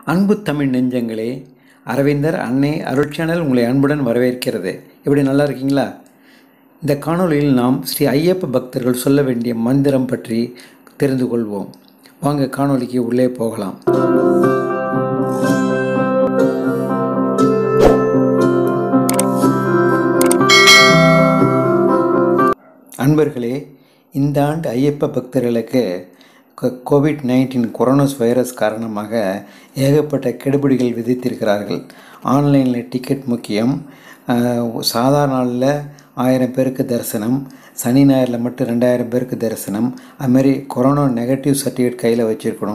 அன்பு தமிழ் நெஞ்சங்களே, அரவிந்தர் அன்னை அருட்சேனல் உங்களை அன்புடன் வரவேற்கிறது. எப்படி நல்லா இருக்கீங்களா? இந்த காணொளியில் நாம் ஸ்ரீ ஐயப்ப பக்தர்கள் சொல்ல வேண்டிய மந்திரம் பற்றி தெரிந்து கொள்வோம். வாங்க காணொளிக்கு உள்ளே போகலாம். அன்பர்களே, இந்த ஆண்டு ஐயப்ப பக்தர்களுக்கு கோவிட்-19 கொரோனா வைரஸ் காரணமாக ஏகப்பட்ட கெடுபிடிகள் விதித்திருக்கிறார்கள். ஆன்லைனில் டிக்கெட் முக்கியம், சாதாரண நாளில் 1000 பேருக்கு தரிசனம், சனி ஞாயிறில் மட்டும் 2000 பேருக்கு தரிசனம். அதுமாரி கொரோனா நெகட்டிவ் சர்டிஃபிகேட் கையில் வச்சுருக்கணும்.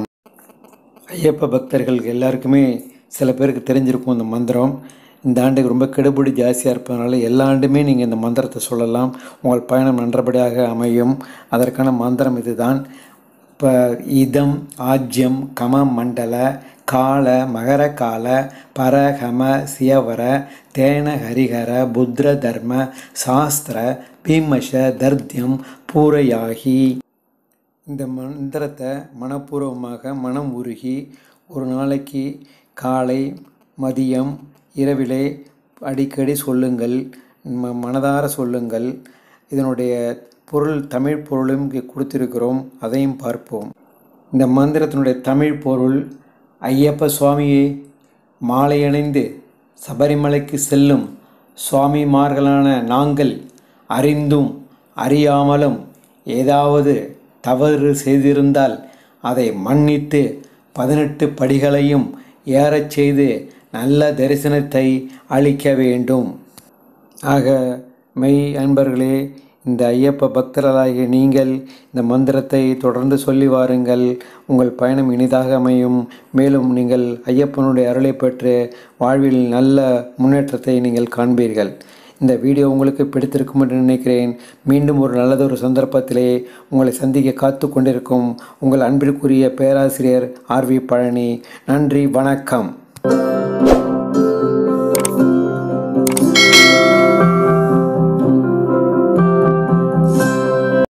ஐயப்ப பக்தர்கள் எல்லாருக்குமே சில பேருக்கு தெரிஞ்சிருக்கும் இந்த மந்திரம். இந்த ஆண்டுக்கு ரொம்ப கெடுபிடி ஜாஸ்தியாக இருப்பதனால எல்லா ஆண்டுமே நீங்கள் இந்த மந்திரத்தை சொல்லலாம். உங்கள் பயணம் நன்றபடியாக அமையும். அதற்கான மந்திரம் இதுதான். இப்போ இதம் ஆஜ்யம் கம மண்டல கால மகர கால பரகம சியவர தேன ஹரிஹர புத்திர தர்ம சாஸ்திர பீமஷ தர்த்தியம் பூரையாகி. இந்த மந்திரத்தை மனப்பூர்வமாக மனம் உருகி ஒரு நாளைக்கு காலை மதியம் இரவிலே அடிக்கடி சொல்லுங்கள், மனதார சொல்லுங்கள். இதனுடைய பொருள் தமிழ் பொருளும் இங்கே கொடுத்திருக்கிறோம், அதையும் பார்ப்போம். இந்த மந்திரத்தினுடைய தமிழ் பொருள்: ஐயப்ப சுவாமியே, மாலை அணிந்து சபரிமலைக்கு செல்லும் சுவாமிமார்களான நாங்கள் அறிந்தும் அறியாமலும் ஏதாவது தவறு செய்திருந்தால் அதை மன்னித்து 18 படிகளையும் ஏறச் செய்து நல்ல தரிசனத்தை அளிக்க வேண்டும். ஆக மெய் அன்பர்களே, இந்த ஐயப்ப பக்தர்களாகிய நீங்கள் இந்த மந்திரத்தை தொடர்ந்து சொல்லி வாருங்கள். உங்கள் பயணம் இனிதாக அமையும். மேலும் நீங்கள் ஐயப்பனுடைய அருளை பெற்று வாழ்வில் நல்ல முன்னேற்றத்தை நீங்கள் காண்பீர்கள். இந்த வீடியோ உங்களுக்கு பிடித்திருக்கும் என்று நினைக்கிறேன். மீண்டும் ஒரு நல்லதொரு சந்தர்ப்பத்திலே உங்களை சந்திக்க காத்து கொண்டிருக்கும் உங்கள் அன்பிற்குரிய பேராசிரியர் ஆர்.வி. பழனி. நன்றி, வணக்கம்.